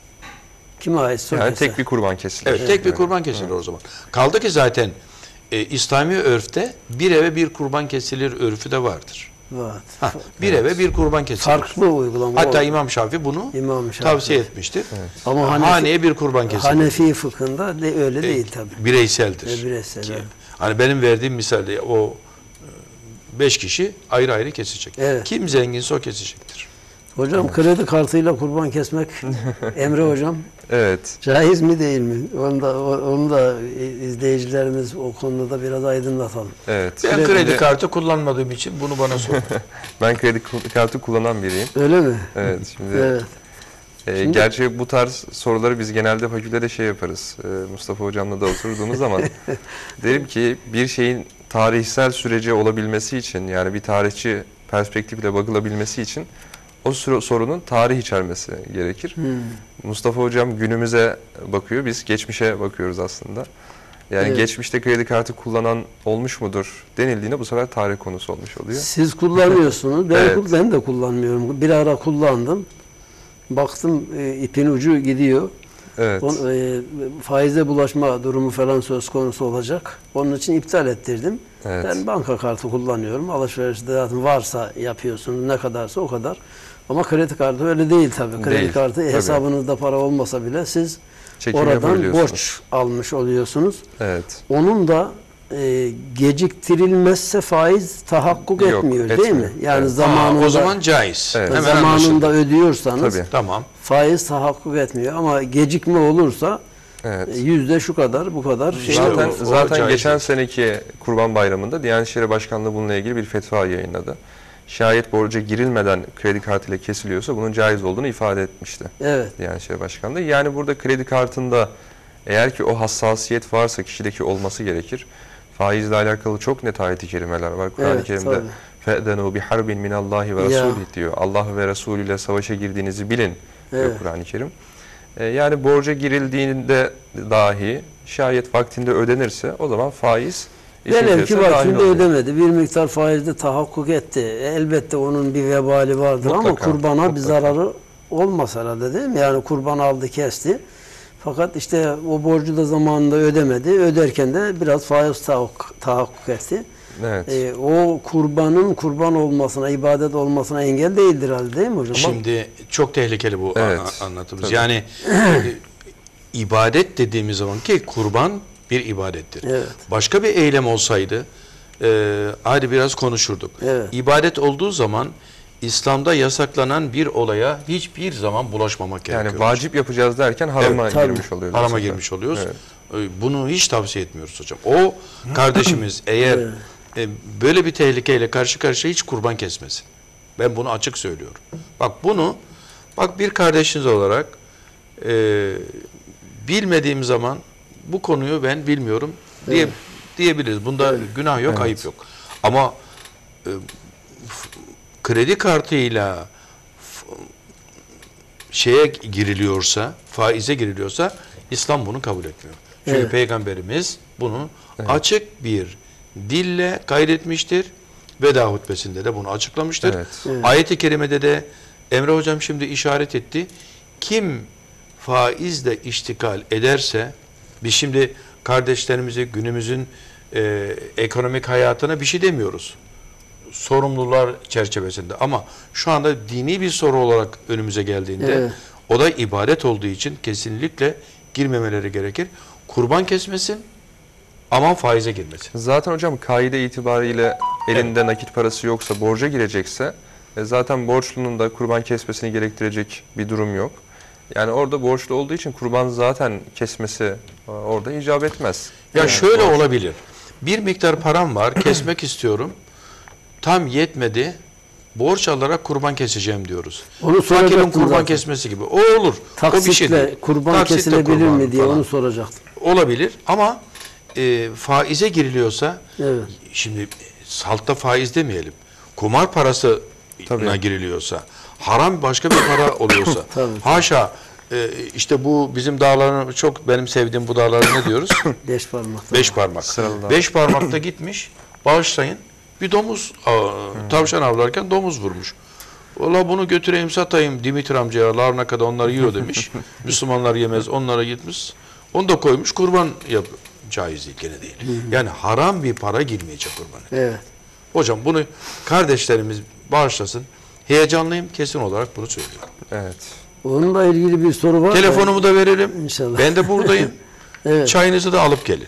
Kime ait? Yani tek bir kurban kesilir. Evet, tek bir Yani. kurban kesilir o zaman. Kaldı ki zaten e, İslami örfte bir eve bir kurban kesilir örfü de vardır. var. Ha, bir eve bir kurban kesilir. Farklı uygulama. Hatta o. İmam Şafii bunu İmam Şafii. tavsiye etmiştir. Ama Ha, Hanefi- Haneye bir kurban kesilir. Hanefi fıkhında de öyle değil tabii. Bireyseldir. E, bireysel, Ki, evet. hani benim verdiğim misalde o e, beş kişi ayrı ayrı kesecek. Evet. Kim zenginse o kesecektir. Hocam kredi kartıyla kurban kesmek Emre hocam Evet. caiz mi değil mi? Onu da onu da izleyicilerimiz o konuda da biraz aydınlatalım. Evet. Ben Şimdi kredi kartı kullanmadığım için bunu bana sor. ben kredi kartı kullanan biriyim. Öyle mi? Evet. Şimdi Evet. e, Şimdi- gerçi bu tarz soruları biz genelde fakültede şey yaparız. E, Mustafa hocamla da oturduğumuz zaman derim ki bir şeyin tarihsel süreci olabilmesi için yani bir tarihçi perspektifle bakılabilmesi için o süre- sorunun tarih içermesi gerekir. Hmm. Mustafa hocam günümüze bakıyor, biz geçmişe bakıyoruz aslında. Yani Evet. geçmişte kredi kartı kullanan olmuş mudur denildiğinde bu sefer tarih konusu olmuş oluyor. Siz kullanıyorsunuz. Ben, Evet. ben de kullanmıyorum. Bir ara kullandım. Baktım e, ipin ucu gidiyor. Evet. On, e, faize bulaşma durumu falan söz konusu olacak. Onun için iptal ettirdim. Evet. Ben banka kartı kullanıyorum. Alışverişte zaten varsa yapıyorsunuz. Ne kadarsa o kadar. Ama kredi kartı öyle değil tabii. Kredi Değil, kartı tabii. hesabınızda para olmasa bile siz Çekim oradan yapabiliyorsunuz. borç almış oluyorsunuz. Evet. Onun da e, geciktirilmezse faiz tahakkuk Yok, etmiyor değil etmiyor. mi? Yani Evet. zamanında Aa, o zaman caiz. Evet. Hemen zamanında anlaşıldı. ödüyorsanız Tabii. Tamam. faiz tahakkuk etmiyor ama gecikme olursa Evet. e, yüzde şu kadar bu kadar şey İşte Zaten o- o zaten caiz geçen değil. seneki Kurban Bayramı'nda Diyanet İşleri Başkanlığı bununla ilgili bir fetva yayınladı. Şayet borca girilmeden kredi kartıyla kesiliyorsa bunun caiz olduğunu ifade etmişti Evet. Diyanet İşleri Başkanlığı. Yani burada kredi kartında eğer ki o hassasiyet varsa kişideki olması gerekir. Faizle alakalı çok net ayet-i kerimeler var. Kur'an-ı Evet, Kerim'de tabii. فَاَذَنُوا بِحَرْبٍ مِنَ اللّٰهِ ve Ya. Resulih diyor. Allah ve Resulü ile savaşa girdiğinizi bilin diyor Evet. Kur'an-ı Kerim. E, yani borca girildiğinde dahi şayet vaktinde ödenirse o zaman faiz işin Velev ki içerisine dahil vaktinde oluyor. ödemedi. Bir miktar faizde tahakkuk etti. E, elbette onun bir vebali vardır ama Mutlaka, kurbana mutlaka. bir zararı olmaz herhalde, değil mi? Yani kurban aldı, kesti. Fakat işte o borcu da zamanında ödemedi. Öderken de biraz faiz tahakkuk, tahakkuk etti. Evet. E, o kurbanın kurban olmasına, ibadet olmasına engel değildir herhalde, değil mi hocam? Şimdi çok tehlikeli bu Evet, a- anlatımız. tabii. Yani e, ibadet dediğimiz zaman ki kurban bir ibadettir. Evet. Başka bir eylem olsaydı e, hadi biraz konuşurduk. Evet. İbadet olduğu zaman İslam'da yasaklanan bir olaya hiçbir zaman bulaşmamak gerekiyor. Yani vacip yapacağız derken harama Evet, tabii. girmiş oluyoruz. Harama aslında. girmiş oluyoruz. Evet. E, Bunu hiç tavsiye etmiyoruz hocam. O kardeşimiz eğer e, böyle bir tehlikeyle karşı karşıya hiç kurban kesmesin. Ben bunu açık söylüyorum. Bak bunu, bak bir kardeşiniz olarak e, bilmediğim zaman bu konuyu ben bilmiyorum diye diyebiliriz. Bunda günah yok, Evet. ayıp yok. Ama e, f- kredi kartıyla f- şeye giriliyorsa, faize giriliyorsa İslam bunu kabul etmiyor. Çünkü Evet. Peygamberimiz bunu açık bir dille kaydetmiştir. Veda hutbesinde de bunu açıklamıştır. Evet. Evet. Ayet-i kerimede de Emre hocam şimdi işaret etti. Kim faizle iştikal ederse, biz şimdi kardeşlerimizi günümüzün e, ekonomik hayatına bir şey demiyoruz. Sorumlular çerçevesinde ama şu anda dini bir soru olarak önümüze geldiğinde Evet. o da ibadet olduğu için kesinlikle girmemeleri gerekir. Kurban kesmesin, aman faize girmesin. Zaten hocam kaide itibariyle elinde nakit parası yoksa, borca girecekse e, zaten borçlunun da kurban kesmesini gerektirecek bir durum yok. Yani orada borçlu olduğu için kurban zaten kesmesi e, orada icap etmez. Ya Yani şöyle borç- olabilir. Bir miktar param var, kesmek istiyorum. Tam yetmedi. Borç alarak kurban keseceğim diyoruz. Onu Fakirin soracaktım kurban zaten. kesmesi gibi. O olur. o bir şey Taksitle değil. kurban Taksitle kesilebilir kurban mi diye falan. onu soracaktım. Olabilir ama e, faize giriliyorsa Evet. şimdi saltta faiz demeyelim. Kumar parasına Tabii. giriliyorsa, haram başka bir para oluyorsa, Tabii. haşa e, işte bu bizim dağların çok benim sevdiğim bu dağları ne diyoruz? Beş parmak. Beş parmak. Sıralı dağ. Beş parmakta gitmiş, bağışlayın. Bir domuz, aa, tavşan avlarken domuz vurmuş. Valla bunu götüreyim satayım Dimitri amcaya, larna kadar onları yiyor demiş. Müslümanlar yemez, onlara gitmiş. Onu da koymuş, kurban yap. Caiz değil, gene değil. Yani haram bir para girmeyecek kurbanı. Evet. Hocam bunu kardeşlerimiz bağışlasın. Heyecanlıyım, kesin olarak bunu söylüyorum. Evet. Onunla ilgili bir soru var. Telefonumu da verelim. İnşallah. Ben de buradayım. Evet. Çayınızı da alıp gelin.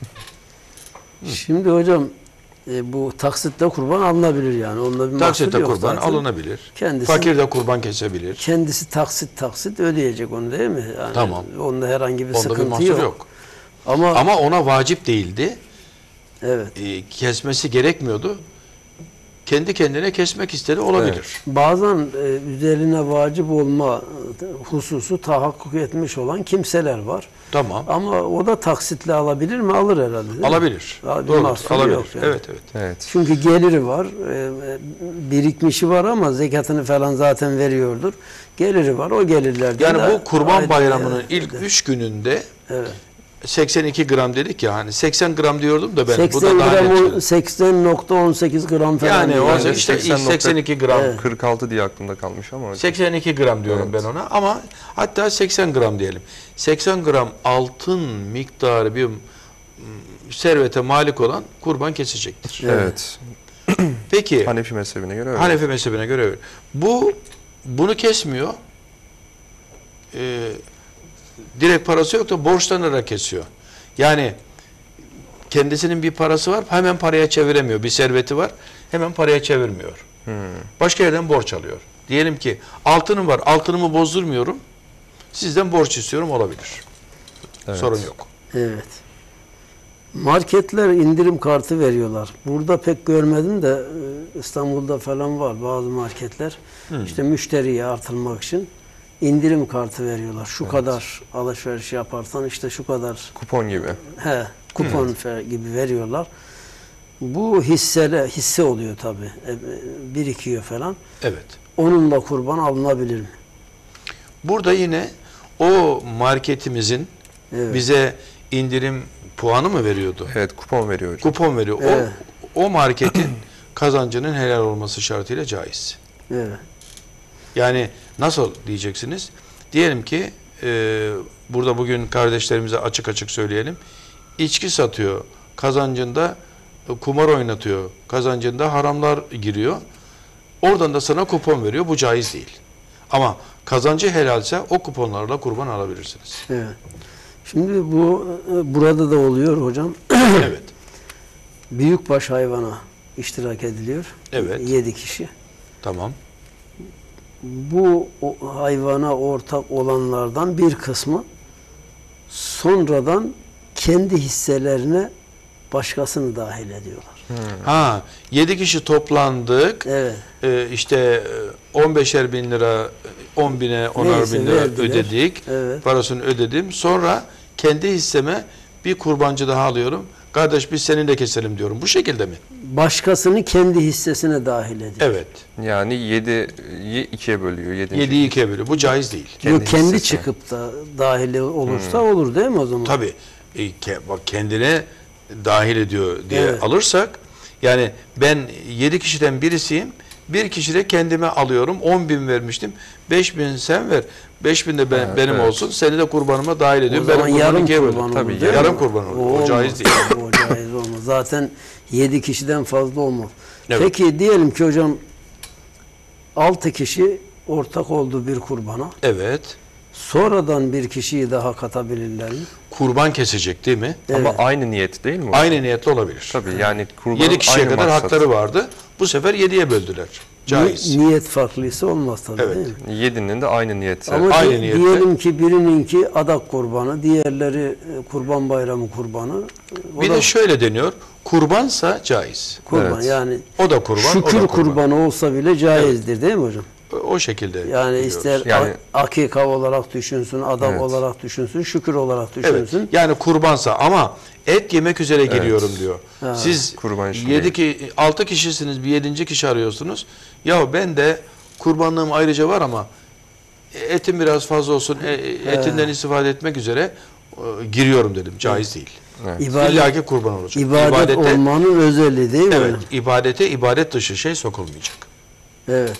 Şimdi hocam e, bu taksitle kurban alınabilir yani. Onda bir mahsur Taksitle yok kurban zaten. alınabilir. Kendisi- Fakir de kurban kesebilir. Kendisi taksit taksit ödeyecek onu, değil mi? Yani Tamam. Onda herhangi bir Onda bir sıkıntı mahsur yok. yok. Ama, Ama ona vacip değildi. evet. E, kesmesi gerekmiyordu. Kendi kendine kesmek istedi, olabilir. Bazen e, üzerine vacip olma e, hususu tahakkuk etmiş olan kimseler var. Tamam. Ama o da taksitle alabilir mi? Alır herhalde, değil mi? Alabilir. Abi, Doğru. mahsuru Alabilir. yok yani. Evet, evet. Evet. Çünkü geliri var, e, birikmişi var ama zekatını falan zaten veriyordur. Geliri var, o gelirlerden Yani de bu Kurban ayrı- Bayramı'nın evet, ilk evet. üç gününde Evet. seksen iki gram dedik ya, hani seksen gram diyordum da ben. Bu seksen da daha gram, net o- söyledim. seksen nokta on sekiz gram falan. Yani diyor. o Yani işte ilk seksen seksen iki gram. Evet. kırk altı diye aklımda kalmış ama. seksen iki gram diyorum Evet. ben ona ama hatta seksen gram diyelim. seksen gram altın miktarı bir mm, servete malik olan kurban kesecektir. Evet. Peki Hanefi mezhebine göre öyle. Hanefi mezhebine göre öyle. Bu bunu kesmiyor. Ee, direkt parası yok da borçlanarak kesiyor. Yani kendisinin bir parası var, hemen paraya çeviremiyor. Bir serveti var, hemen paraya çevirmiyor. Hmm. Başka yerden borç alıyor. Diyelim ki altınım var, altınımı bozdurmuyorum. Sizden borç istiyorum, olabilir. Evet. Sorun yok. Evet. Marketler indirim kartı veriyorlar. Burada pek görmedim de e, İstanbul'da falan var bazı marketler. İşte müşteriyi artırmak için indirim kartı veriyorlar. Şu kadar alışveriş yaparsan işte şu kadar Kupon gibi. he kupon fe- gibi veriyorlar. Bu hissele, hisse oluyor tabii. E, birikiyor falan. Evet. Onunla kurban alınabilir mi? Burada yine o marketimizin Evet. bize indirim puanı mı veriyordu? Evet, kupon veriyor hocam. Kupon veriyor. Evet. O, o marketin kazancının helal olması şartıyla caiz. Evet. Yani nasıl diyeceksiniz? Diyelim ki e, burada bugün kardeşlerimize açık açık söyleyelim. İçki satıyor. Kazancında e, kumar oynatıyor. Kazancında haramlar giriyor. Oradan da sana kupon veriyor. Bu caiz değil. Ama kazancı helalse o kuponlarla kurban alabilirsiniz. Evet. Şimdi bu e, burada da oluyor hocam. Evet. Büyükbaş hayvana iştirak ediliyor. Evet. Yedi kişi. Tamam. Bu o, hayvana ortak olanlardan bir kısmı sonradan kendi hisselerine başkasını dahil ediyorlar. Ha, yedi kişi toplandık. Evet. Ee, işte on beşer bin lira, on bine, onar Neyse, bin lira verdiler. ödedik. Evet. Parasını ödedim. Sonra kendi hisseme bir kurbancı daha alıyorum. Kardeş biz seninle keselim diyorum. Bu şekilde mi? Başkasını kendi hissesine dahil ediyor. Evet. Yani yediyi ikiye bölüyor. Yedinci. Yediyi ikiye bölüyor. Bu caiz değil. Kendi, Kendi kendi hissesine. çıkıp da dahil olursa olur değil mi o zaman? Tabii. E, ke- bak kendine dahil ediyor diye Evet. alırsak, yani ben yedi kişiden birisiyim. Bir kişi de kendime alıyorum. on bin vermiştim. beş bin sen ver. beş bin de ben, Evet, benim evet. olsun. Seni de kurbanıma dahil O ediyorum. zaman Benim kurbanı yarım ikiye böldüm. kurban olur. Tabii, değil mi? yarım kurban olur. O olmaz. caiz değil. O caiz olmaz. Zaten yedi kişiden fazla olmaz. Evet. Peki diyelim ki hocam altı kişi ortak oldu bir kurbana. Evet. Sonradan bir kişiyi daha katabilirler mi? Kurban kesecek değil mi? Ama Evet. aynı niyet değil mi hocam? Aynı niyetli olabilir. Tabii yani kurbanın yedi kişiye aynı kadar maksat. hakları vardı. Bu sefer yediye böldüler. Caiz. Ni- niyet farklıysa olmaz tabii Evet. değil mi? Yedinin de aynı niyeti. Ama Aynı di- niyette. diyelim ki birininki adak kurbanı, diğerleri e, kurban bayramı kurbanı. O Bir da de şöyle deniyor. Kurbansa caiz. kurban Evet. yani O da kurban, o şükür da kurban. kurbanı olsa bile caizdir değil mi hocam? O şekilde. Yani biliyoruz. ister Yani- a- akika olarak düşünsün, adak Evet. olarak düşünsün, şükür olarak Evet. düşünsün. Yani kurbansa ama et yemek üzere giriyorum diyor. Ha. Siz Kurban işi yedi değil. ki altı kişisiniz, bir yedinci kişi arıyorsunuz. Ya ben de kurbanlığım ayrıca var ama etim biraz fazla olsun. e, etinden istifade etmek üzere e, giriyorum dedim. Caiz değil. Evet. İbadet, İlla ki kurban olacak. ibadet İbadete- olmanın özelliği değil mi Evet, hocam? ibadete ibadet dışı şey sokulmayacak. Evet.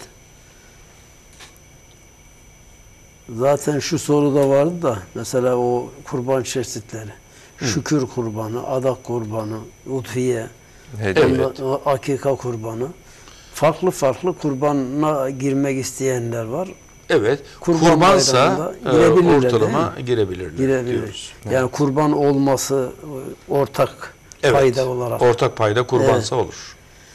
Zaten şu soru da vardı da mesela o kurban çeşitleri. Şükür kurbanı, adak kurbanı, udhiye, Hediye. Evet. ondan- o akika kurbanı. Farklı farklı kurbana girmek isteyenler var. Evet, Kurban kurbansa bayramında e, girebilirler, ortalama değil girebilirler Girebilir. diyoruz. Yani kurban olması e, ortak Evet, payda olarak. ortak payda kurbansa olur.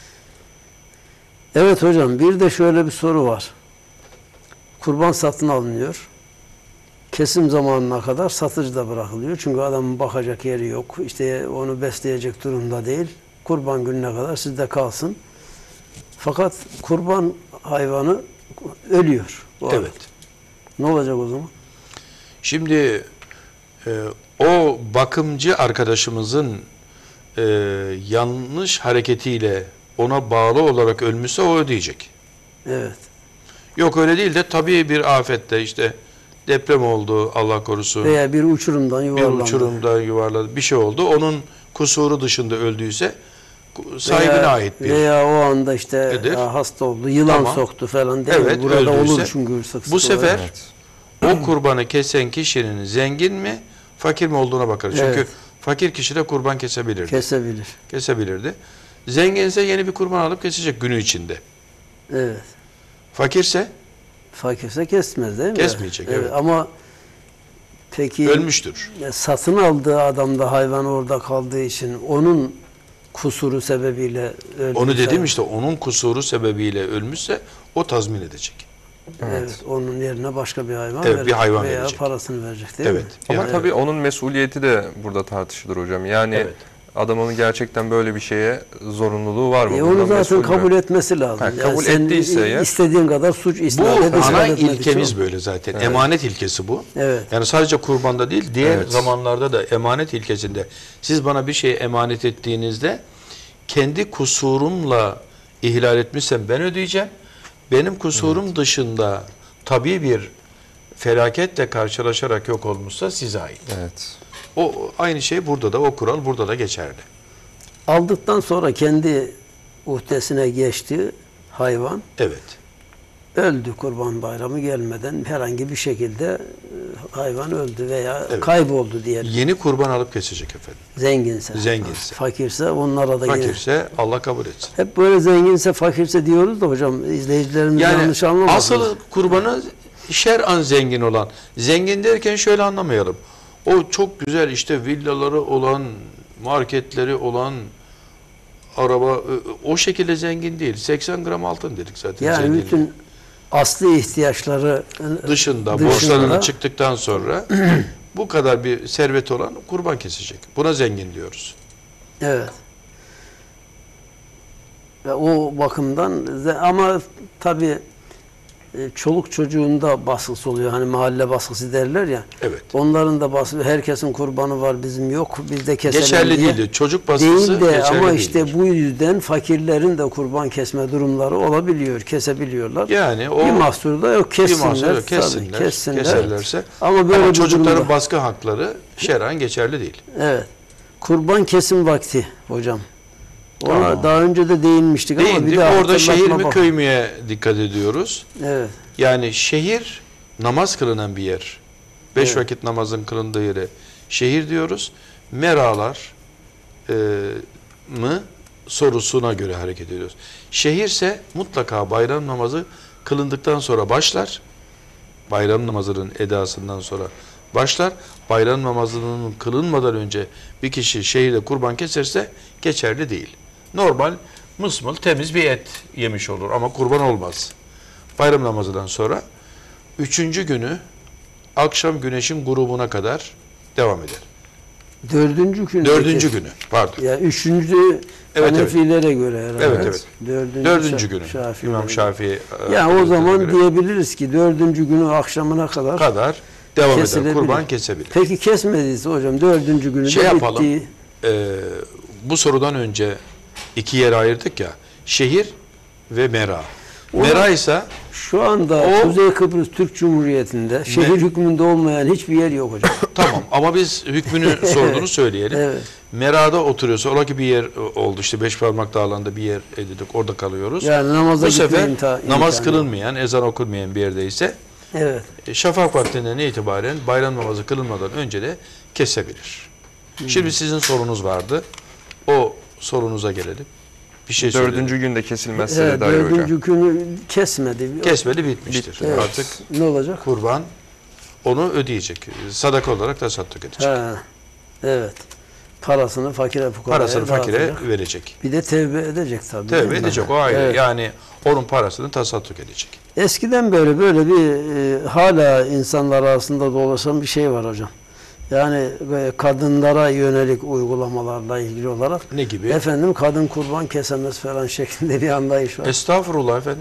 Evet hocam, bir de şöyle bir soru var. Kurban satın alınıyor. Kesim zamanına kadar satıcıda bırakılıyor. Çünkü adamın bakacak yeri yok. İşte onu besleyecek durumda değil. Kurban gününe kadar sizde kalsın. Fakat kurban hayvanı ölüyor. Bu arada. Evet. Ne olacak o zaman? Şimdi e, o bakımcı arkadaşımızın e, yanlış hareketiyle ona bağlı olarak ölmüşse o ödeyecek. Evet. Yok öyle değil de tabii bir afette işte deprem oldu Allah korusun. Veya bir uçurumdan bir yuvarlandı. uçurumda yuvarladı bir şey oldu. Onun kusuru dışında öldüyse sahibine Veya- ait bir. Veya o anda işte Nedir? ya hasta oldu, yılan Tamam. soktu falan değil mi? Evet, Burada öldüyse, olur çünkü sık sık bu sefer Evet. o kurbanı kesen kişinin zengin mi fakir mi olduğuna bakar. Çünkü Evet. fakir kişi de kurban kesebilirdi. kesebilir. Kesebilirdi. Zenginse yeni bir kurban alıp kesecek günü içinde. Evet. Fakirse Fakirse kesmez değil mi? Kesmeyecek, evet. Ama peki ölmüştür. e, satın aldığı adam da hayvan orada kaldığı için onun kusuru sebebiyle öldü. Onu dedim işte onun kusuru sebebiyle ölmüşse o tazmin edecek. Evet. Evet. Onun yerine başka bir hayvan Evet, verecek bir hayvan veya verecek. parasını verecek değil Evet. mi? Ama Yani- tabii onun mesuliyeti de burada tartışılır hocam. Yani Evet. adamın gerçekten böyle bir şeye zorunluluğu var mı? E Bundan onu zaten mesul mü? kabul etmesi lazım. Ha, Yani kabul sen ettiyse eğer- istediğin kadar suç Bu isnat et, isnat ana etmedikçe ilkemiz olur. böyle zaten. Emanet ilkesi bu. Evet. Yani sadece kurbanda değil, diğer Evet. zamanlarda da emanet ilkesinde siz bana bir şey emanet ettiğinizde kendi kusurumla ihlal etmişsem ben ödeyeceğim. Benim kusurum evet. dışında tabii bir felaketle karşılaşarak yok olmuşsa size ait. Evet. O aynı şey burada da, o kural burada da geçerli. Aldıktan sonra kendi uhdesine geçti hayvan. Evet. Öldü Kurban Bayramı gelmeden herhangi bir şekilde hayvan öldü veya evet. kayboldu diyelim. Yeni kurban alıp kesecek efendim. Zenginse. Zenginse. Fakirse onlara da Fakirse yine. Allah kabul etsin. Hep böyle zenginse fakirse diyoruz da hocam izleyicilerimiz yani yanlış anlamasın. Asıl kurbanı şer'an zengin olan. Zengin derken şöyle anlamayalım. O çok güzel işte villaları olan, marketleri olan, araba o şekilde zengin değil. seksen gram altın dedik zaten. Yani zenginliği. bütün asli ihtiyaçları dışında, dışında borçlarının çıktıktan sonra bu kadar bir serveti olan kurban kesecek. Buna zengin diyoruz. Evet. Ve o bakımdan ama tabii çoluk çocuğunda baskısı oluyor. Hani mahalle baskısı derler ya. Evet. Onların da baskısı, herkesin kurbanı var bizim yok. Biz de keselim geçerli diye. değildi. Çocuk baskısı değil de geçerli ama değildir. işte bu yüzden fakirlerin de kurban kesme durumları olabiliyor. Kesebiliyorlar. Yani o bir mahsur da yok. Kessinler. bir mahsur yok. Tabii, Kessinler. kessinler. Keserlerse. Ama böyle ama bir çocukların durumda, baskı hakları şer'an geçerli değil. evet. Kurban kesim vakti hocam. Ona Tamam. daha önce de değinmiştik ama bir Değindik. daha Orada şehir hatırlatma mi bak- köy müye dikkat ediyoruz. Evet. Yani şehir namaz kılınan bir yer. Beş Evet. vakit namazın kılındığı yere şehir diyoruz. Meralar e, mı sorusuna göre hareket ediyoruz. Şehirse mutlaka bayram namazı kılındıktan sonra başlar. Bayram namazının edasından sonra başlar. Bayram namazının kılınmadan önce bir kişi şehirde kurban keserse geçerli değil. Normal mısmıl temiz bir et yemiş olur ama kurban olmaz. Bayram namazından sonra üçüncü günü akşam güneşin grubuna kadar devam eder. Dördüncü gün. Dördüncü günü pardon. Ya üçüncü Evet, Hanefilere göre herhalde. Evet, evet. Dördüncü, Dördüncü Şa- günü. Şafilere İmam göre. Şafii. Ya o zaman göre diyebiliriz ki dördüncü günü akşamına kadar, kadar devam eder. kesilebilir. Kurban kesebilir. Peki kesmediyse hocam dördüncü günü Şey de yapalım. bitti. Ee, bu sorudan önce iki yere ayırdık ya. Şehir ve mera. O- Mera ise Şu anda O- Kuzey Kıbrıs Türk Cumhuriyeti'nde şehir hükmünde olmayan hiçbir yer yok hocam. tamam ama biz hükmünü sorduğunu söyleyelim. Evet. Mera'da oturuyorsa ola ki bir yer oldu işte beş parmak dağlarında bir yer edildik orada kalıyoruz. Yani namaza Bu gitme sefer imta- namaz imkanı. kılınmayan, ezan okunmayan bir yerdeyse Evet. e, şafak vaktinden itibaren bayram namazı kılınmadan önce de kesebilir. Şimdi sizin sorunuz vardı. O sorunuza gelelim. Bir şey söyledim. Dördüncü günde kesilmezse Evet, de dair hocam. dördüncü günü kesmedi. Kesmedi bitmiştir. Evet. Artık Ne olacak? kurban onu ödeyecek. Sadaka olarak tasadduk edecek. Ha, evet. Parasını fakire fukaraya Parasını fakire dağıtacak. verecek. Bir de tevbe edecek tabii. Tevbe değil mi? edecek o ayrı. Evet. Yani onun parasını tasadduk edecek. Eskiden böyle böyle bir e, hala insanlar arasında dolaşan bir şey var hocam. Yani e, kadınlara yönelik uygulamalarla ilgili olarak Ne gibi? efendim kadın kurban kesemez falan şeklinde bir anlayış var. Estağfurullah efendim.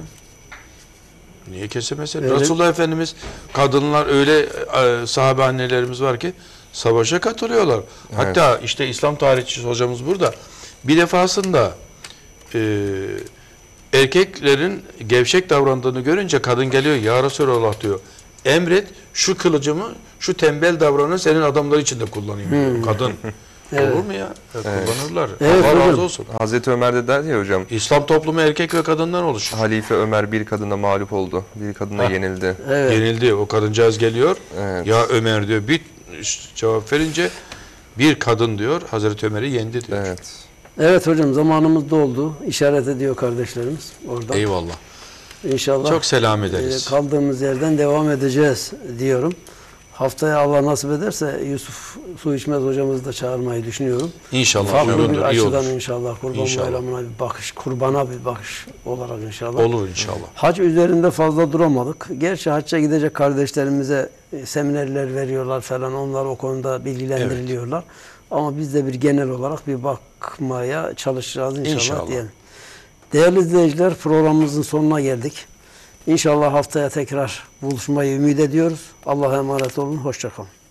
Niye kesemezsin? Öyle- Resulullah Efendimiz kadınlar öyle e, sahabe annelerimiz var ki savaşa katılıyorlar. Hatta işte İslam tarihçisi hocamız burada. Bir defasında e, erkeklerin gevşek davrandığını görünce kadın geliyor ya Resulallah diyor. Emret şu kılıcımı şu tembel davranı senin adamlar için de kullanayım diyor. Kadın. Evet. Olur mu ya? E, kullanırlar. Evet, Allah razı hocam. olsun. Hazreti Ömer de der ya hocam, İslam toplumu erkek ve kadından oluşur. Halife Ömer bir kadına mağlup oldu, bir kadına Ha. yenildi. Evet. Yenildi. O kadıncağız geliyor. Evet. Ya Ömer diyor. Bir cevap verince bir kadın diyor. Hazreti Ömer'i yendi diyor. Evet. Evet hocam zamanımız doldu. İşaret ediyor kardeşlerimiz orada. Eyvallah. İnşallah Çok selam e, ederiz. kaldığımız yerden devam edeceğiz diyorum. Haftaya Allah nasip ederse Yusuf Su İçmez hocamızı da çağırmayı düşünüyorum. İnşallah Farklı bir uygundur. iyi açıdan olur. inşallah kurban İnşallah. bayramına bir bakış, kurbana bir bakış olarak inşallah. Olur inşallah. Hac üzerinde fazla duramadık. Gerçi hacca gidecek kardeşlerimize e, seminerler veriyorlar falan. Onlar o konuda bilgilendiriliyorlar. Ama biz de bir genel olarak bir bakmaya çalışacağız inşallah, İnşallah. diyelim. Değerli izleyiciler programımızın sonuna geldik. İnşallah haftaya tekrar buluşmayı ümit ediyoruz. Allah'a emanet olun. Hoşça kalın.